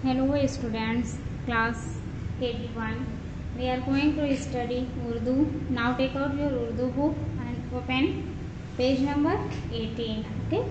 Hello students, class KG1. We are going to study Urdu. Now take out your Urdu book and open page number 18. Okay.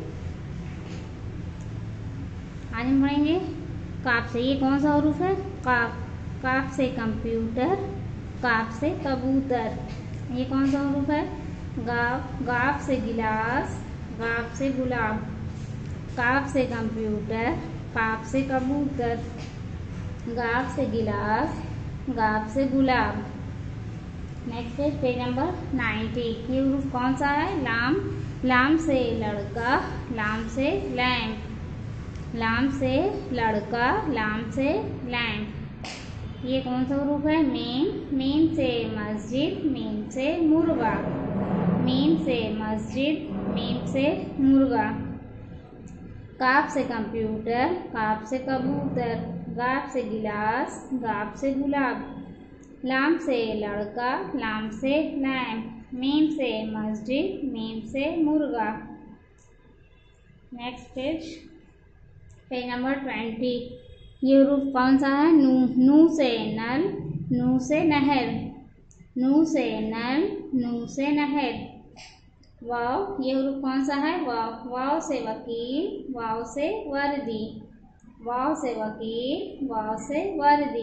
आज हम पढ़ेंगे काफ से। ये कौन सा हरूफ है? काफ। काफ से कंप्यूटर, काफ से कबूतर। ये कौन सा हरूफ है? गाफ। गाफ से गिलास, गाफ से गुलाब। काफ से कंप्यूटर, काफ से कबूतर, गाफ से गिलास, गाफ से गुलाब। Next page number 90। ये हरूफ कौन सा है? लाम। लाम से लड़का, लाम से लैंप। लाम से लड़का, लाम से लैंप। ये कौन सा हरूफ है? मीम। मीम से मस्जिद, मीम से मुर्गा। मीम से मस्जिद, मीम से मुर्गा। काफ से कंप्यूटर, काफ से कबूतर, गाफ से गिलास, गाफ से गुलाब। लाम से लड़का, लाम से लैंप। मीम से मस्जिद, मीम से मुर्गा। Next page number 20। ये हरूफ कौन सा है? नू। नू से नल, नू से नहर। नू से नल, नू से नहर। वाव। ये हरूफ कौन सा है? वाव। वाव से वकील, वाव से वर्दी। वाव से वकील, वाव से वर्दी।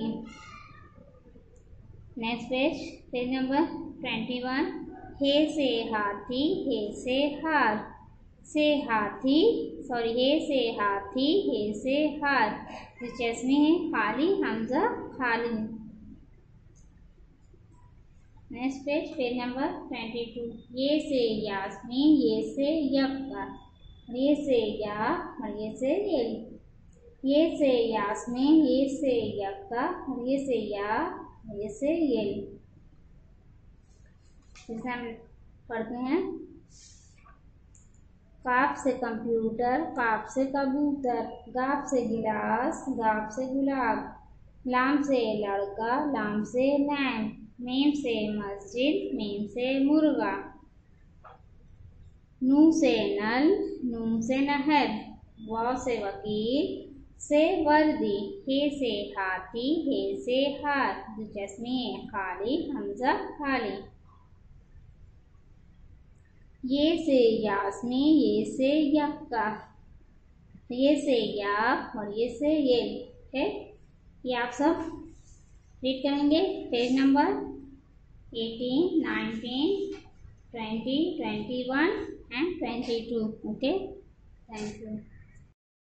Next page number 21। हे से हाथी, हे से हार। से हाथी, सॉरी, हे से हाथी, हे से हार। जो चेस में है खाली, हमजा खाली। Next page number 22। ये से यास्मीन, ये से यक्का। ये से या और ये से ये। ये से यास्मीन, ये से यक्का, और ये से या, ये से ये। जैसे हम पढ़ते हैं। काफ से कंप्यूटर, काफ से कबूतर, गाफ से गिलास, गाफ से गुलाब। लाम से लड़का, लाम से लैंप। मीम से मस्जिद, मीम से मुर्गा। नू से नल, नून से नहर। वाव से वकील, से वर्दी। हे से हाथी, हे से हार। जो चश्मे खाली, हमजा खाली। ये से यास्मी, ये से यक्का। ये से या और ये से ये। है ये आप सब रीड करेंगे। Page number 18, 19, 20, 21 and 22. Okay, thank you.